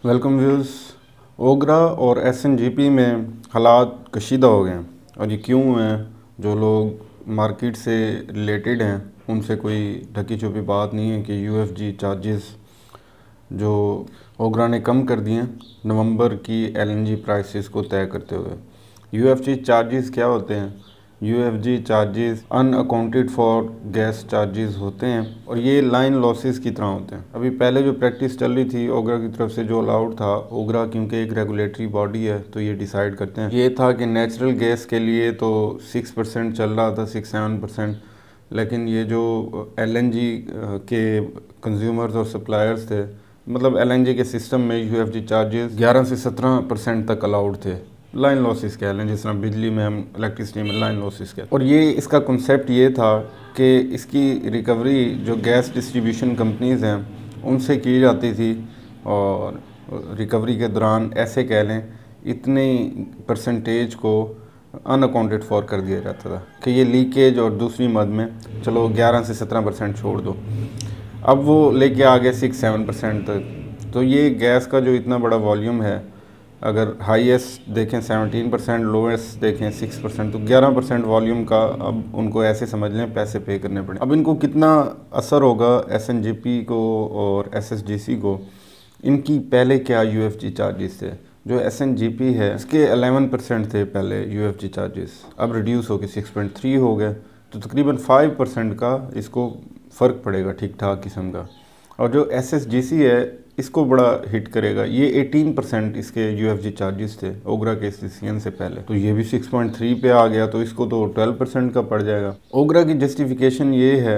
Welcome views. ओगरा और एसएनजीपी में हालात कशीदा हो गए हैं और ये क्यों हैं? जो लोग मार्केट से रिलेटेड हैं उनसे कोई ढकी छुपी बात नहीं है कि यूएफजी चार्जेस जो ओगरा ने कम कर दिए हैं नवंबर की एलएनजी प्राइसेस को तय करते हुए। यूएफजी चार्जेस क्या होते हैं? UFG charges unaccounted for gas charges होते हैं और ये लाइन लॉसेस की तरह होते हैं। अभी पहले जो प्रैक्टिस चल रही थी ओगरा की तरफ से जो अलाउड था, ओगरा क्योंकि एक रेगुलेटरी बॉडी है तो ये डिसाइड करते हैं, ये था कि नेचुरल गैस के लिए तो 6% चल रहा था, 6-7%, लेकिन ये जो एलएनजी के कंज्यूमर्स और सप्लायर्स थे, मतलब एलएनजी के सिस्टम में यूएफजी चार्जेस 11 से 17% तक अलाउड थे। लाइन लॉसेस कह लें, जिस तरह बिजली में हम इलेक्ट्रिसिटी में लाइन लॉसेस कहते हैं। और ये इसका कॉन्सेप्ट ये था कि इसकी रिकवरी जो गैस डिस्ट्रीब्यूशन कंपनीज़ हैं उनसे की जाती थी और रिकवरी के दौरान ऐसे कह लें इतने परसेंटेज को अनअकाउंटेड फॉर कर दिया जाता था कि ये लीकेज और दूसरी मद में चलो 11 से 17% छोड़ दो। अब वो लेके आ गए 6-7% तक। तो ये गैस का जो इतना बड़ा वॉल्यूम है, अगर हाईएस्ट देखें 17%, लोएस्ट देखें 6%, तो 11% वॉल्यूम का अब उनको ऐसे समझ लें पैसे पे करने पड़े। अब इनको कितना असर होगा एसएनजीपी को और एसएसजीसी को? इनकी पहले क्या यूएफजी चार्जेस थे? जो एसएनजीपी है इसके 11% थे पहले यूएफजी चार्जेस, अब रिड्यूस होकर 6.3 हो गए, तो तकरीबन 5% का इसको फ़र्क पड़ेगा ठीक ठाक किस्म का। और जो एसएसजीसी है इसको बड़ा हिट करेगा, ये 18% इसके यूएफजी चार्जेस थे ओगरा के डिसीजन से पहले, तो ये भी 6.3 पे आ गया, तो इसको तो 12% का पड़ जाएगा। ओगरा की जस्टिफिकेशन ये है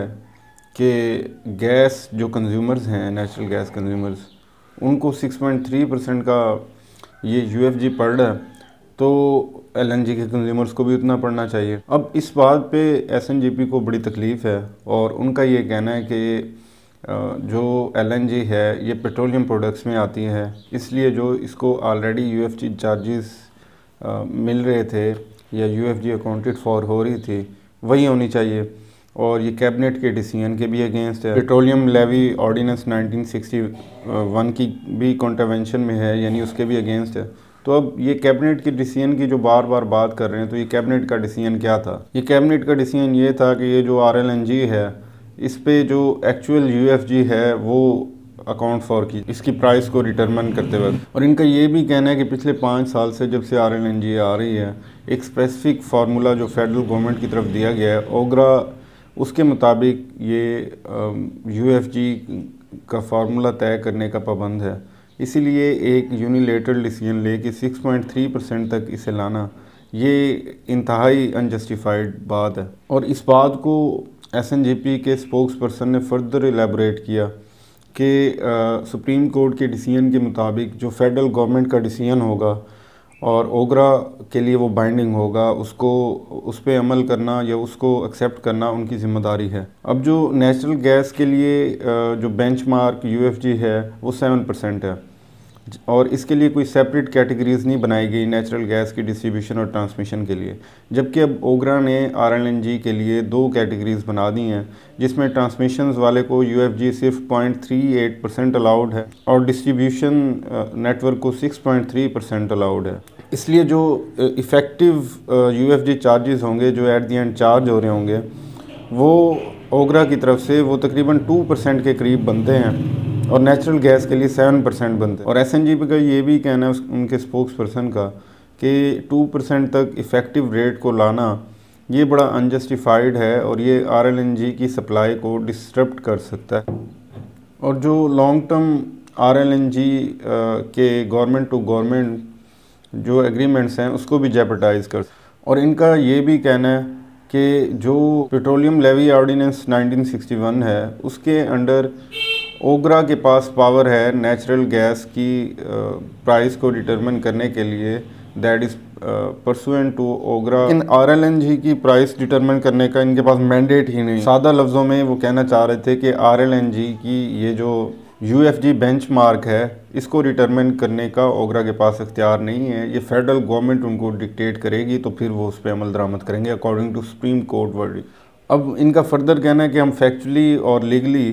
कि गैस जो कंज्यूमर्स हैं, नेचुरल गैस कंज्यूमर्स, उनको 6.3% का ये यूएफजी पड़ रहा है, तो एलएनजी के कंज्यूमर्स को भी उतना पड़ना चाहिए। अब इस बात पे एसएनजीपी को बड़ी तकलीफ़ है और उनका ये कहना है कि जो एलएनजी है ये पेट्रोलियम प्रोडक्ट्स में आती है, इसलिए जो इसको ऑलरेडी यूएफजी चार्जेस मिल रहे थे या यूएफजी अकाउंटेड फॉर हो रही थी वही होनी चाहिए। और ये कैबिनेट के डिसीजन के भी अगेंस्ट है। पेट्रोलियम लेवी ऑर्डिनेंस 1961 की भी कॉन्ट्रावेंशन में है, यानी उसके भी अगेंस्ट है। तो अब ये कैबिनेट के डिसीजन की जो बार बार बात कर रहे हैं, तो ये कैबिनेट का डिसीजन क्या था? ये कैबिनेट का डिसीजन ये था कि ये जो आरएलएनजी है इस पे जो एक्चुअल यूएफजी है वो अकाउंट फॉर की इसकी प्राइस को डिटरमिन करते वक्त। और इनका ये भी कहना है कि पिछले 5 साल से जब से आरएलएनजी आ रही है, एक स्पेसिफिक फार्मूला जो फेडरल गवर्नमेंट की तरफ दिया गया है ओगरा, उसके मुताबिक ये यूएफजी का फार्मूला तय करने का पाबंद है। इसीलिए एक यूनिलेटरल डिसीजन ले कि 6.3% तक इसे लाना, ये इंतहाई अनजस्टिफाइड बात है। और इस बात को एसएनजीपी के स्पोक्स पर्सन ने फर्दर एलेबोरेट किया कि सुप्रीम कोर्ट के डिसीजन के मुताबिक जो फेडरल गवर्नमेंट का डिसीजन होगा और ओगरा के लिए वो बाइंडिंग होगा, उसको उस पर अमल करना या उसको एक्सेप्ट करना उनकी ज़िम्मेदारी है। अब जो नेचुरल गैस के लिए जो बेंचमार्क यूएफजी है वो 7% है और इसके लिए कोई सेपरेट कैटेगरीज नहीं बनाई गई नेचुरल गैस की डिस्ट्रीब्यूशन और ट्रांसमिशन के लिए, जबकि अब ओगरा ने आरएलएनजी के लिए 2 कैटेगरीज बना दी हैं, जिसमें ट्रांसमिशन वाले को यूएफजी सिर्फ 0.38% अलाउड है और डिस्ट्रीब्यूशन नेटवर्क को 6.3% अलाउड है। इसलिए जो इफ़ेक्टिव यूएफजी चार्जेस होंगे जो एट दी एंड चार्ज हो रहे होंगे वो ओगरा की तरफ से वो तकरीबन 2% के करीब बनते हैं और नेचुरल गैस के लिए 7% बनते हैं। और एसएनजीपी का ये भी कहना है उनके स्पोक्स पर्सन का कि 2% तक इफ़ेक्टिव रेट को लाना ये बड़ा अनजस्टिफाइड है और ये आरएलएनजी की सप्लाई को डिस्टर्ब कर सकता है। और जो लॉन्ग टर्म आरएलएनजी के गवर्नमेंट टू गवर्नमेंट जो एग्रीमेंट्स हैं उसको भी जेपरडाइज कर। और इनका ये भी कहना है कि जो पेट्रोलियम लेवी ऑर्डिनेंस 1961 है उसके अंडर ओगरा के पास पावर है नेचुरल गैस की प्राइस को डिटरमिन करने के लिए, that is pursuant to OGRA. लेकिन आरएलएनजी की प्राइस डिटरमिन करने का इनके पास मैंडेट ही नहीं। सादा लफ्ज़ों में वो कहना चाह रहे थे कि आरएलएनजी की ये जो यूएफजी बेंचमार्क है इसको डिटरमिन करने का ओगरा के पास इख्तियार नहीं है, ये फेडरल गवर्नमेंट उनको डिक्टेट करेगी तो फिर वो उस पर अमल दरामद करेंगे according to supreme court verdict. अब इनका फर्दर कहना है कि हम फैक्चुअली और लीगली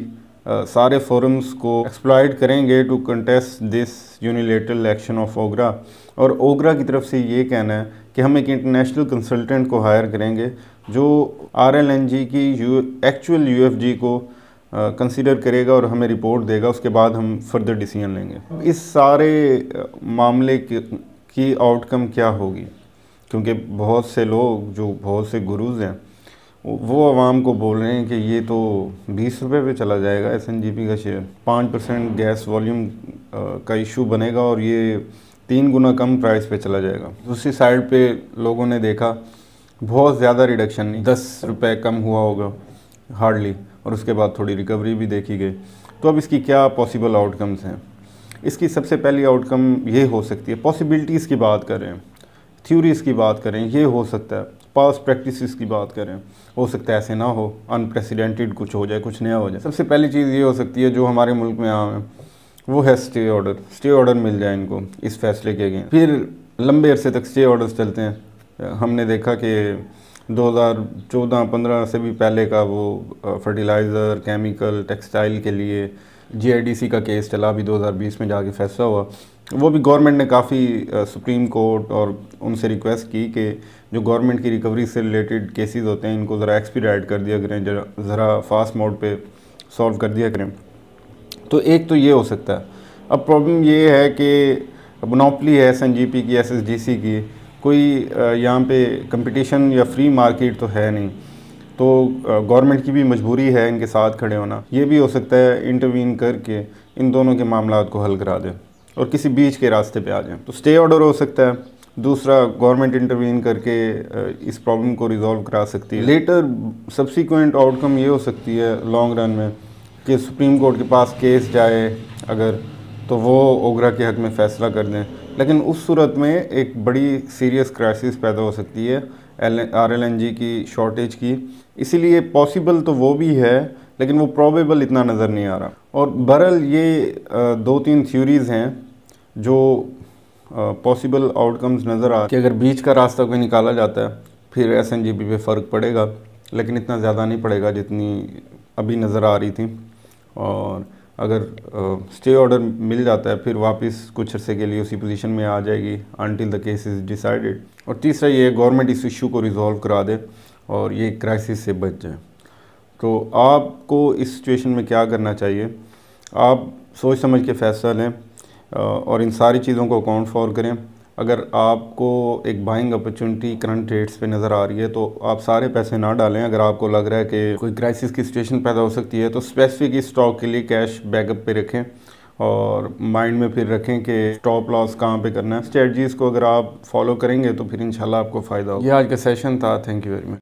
सारे फोरम्स को एक्सप्लॉइट करेंगे to contest this unilateral action of OGRA. और ओगरा की तरफ से ये कहना है कि हम एक इंटरनेशनल कंसल्टेंट को हायर करेंगे जो RLNG की एक्चुअल UFG को कंसीडर करेगा और हमें रिपोर्ट देगा, उसके बाद हम फर्दर डिसीजन लेंगे। इस सारे मामले की आउटकम क्या होगी, क्योंकि बहुत से लोग जो बहुत से गुरुज़ हैं वो आवाम को बोल रहे हैं कि ये तो 20 रुपये पे चला जाएगा SNGP का शेयर, 5% गैस वॉल्यूम का इशू बनेगा और ये 3 गुना कम प्राइस पे चला जाएगा। दूसरी साइड पे लोगों ने देखा बहुत ज़्यादा रिडक्शन नहीं, 10 रुपये कम हुआ होगा हार्डली, और उसके बाद थोड़ी रिकवरी भी देखी गई। तो अब इसकी क्या पॉसिबल आउटकम्स हैं? इसकी सबसे पहली आउटकम ये हो सकती है, पॉसिबिलिटीज़ की बात करें, थ्योरीज़ की बात करें, ये हो सकता है, पास्ट प्रैक्टिसेस की बात करें, हो सकता है ऐसे ना हो, अनप्रेसिडेंटेड कुछ हो जाए, कुछ नया हो जाए। सबसे पहली चीज़ ये हो सकती है जो हमारे मुल्क में आम है, वो है स्टे ऑर्डर। स्टे ऑर्डर मिल जाए इनको इस फैसले के अगेंस्ट। फिर लंबे अरसे तक स्टे ऑर्डर्स चलते हैं। हमने देखा कि 2014-15 से भी पहले का वो फर्टिलाइज़र, केमिकल, टेक्सटाइल के लिए GIDC का केस चला, अभी 2020 में जाके फैसला हुआ। वो भी गवर्नमेंट ने काफ़ी सुप्रीम कोर्ट और उनसे रिक्वेस्ट की कि जो गवर्नमेंट की रिकवरी से रिलेटेड केसेस होते हैं इनको ज़रा एक्सपीडाइट कर दिया करें, ज़रा फास्ट मोड पे सॉल्व कर दिया करें। तो एक तो ये हो सकता है। अब प्रॉब्लम ये है कि मोनोपली है SNGP की, SSGC की, कोई यहाँ पे कंपटीशन या फ्री मार्केट तो है नहीं, तो गवर्नमेंट की भी मजबूरी है इनके साथ खड़े होना। ये भी हो सकता है इंटरवीन करके इन दोनों के मामलात को हल करा दें और किसी बीच के रास्ते पे आ जाएं। तो स्टे ऑर्डर हो सकता है। दूसरा, गवर्नमेंट इंटरवीन करके इस प्रॉब्लम को रिजॉल्व करा सकती है। लेटर सब्सिक्वेंट आउटकम ये हो सकती है लॉन्ग रन में कि सुप्रीम कोर्ट के पास केस जाए अगर, तो वो ओगरा के हक़ में फ़ैसला कर दें। लेकिन उस सूरत में एक बड़ी सीरियस क्राइसिस पैदा हो सकती है RLNG की शॉर्टेज की। इसीलिए पॉसिबल तो वो भी है, लेकिन वो प्रोबेबल इतना नज़र नहीं आ रहा। और बहरहाल ये 2-3 थ्योरीज़ हैं जो पॉसिबल आउटकम्स नज़र आ कि अगर बीच का रास्ता कोई निकाला जाता है फिर SNGP पे फ़र्क पड़ेगा, लेकिन इतना ज़्यादा नहीं पड़ेगा जितनी अभी नज़र आ रही थी। और अगर स्टे ऑर्डर मिल जाता है फिर वापस कुछ अरसे के लिए उसी पोजीशन में आ जाएगी until the case is decided. और तीसरा ये गवर्नमेंट इस इशू को रिजॉल्व करा दे और ये क्राइसिस से बच जाए। तो आपको इस सिचुएशन में क्या करना चाहिए? आप सोच समझ के फ़ैसला लें और इन सारी चीज़ों को अकाउंट फॉर करें। अगर आपको एक बाइंग अपॉर्चुनिटी करंट रेट्स पे नज़र आ रही है तो आप सारे पैसे ना डालें। अगर आपको लग रहा है कि कोई क्राइसिस की सिचुएशन पैदा हो सकती है तो स्पेसिफिक इस स्टॉक के लिए कैश बैकअप पे रखें और माइंड में फिर रखें कि स्टॉप लॉस कहाँ पे करना है। स्ट्रेटजीज़ को अगर आप फॉलो करेंगे तो फिर इंशाल्लाह आपको फ़ायदा होगा। ये आज का सेशन था। Thank you very much.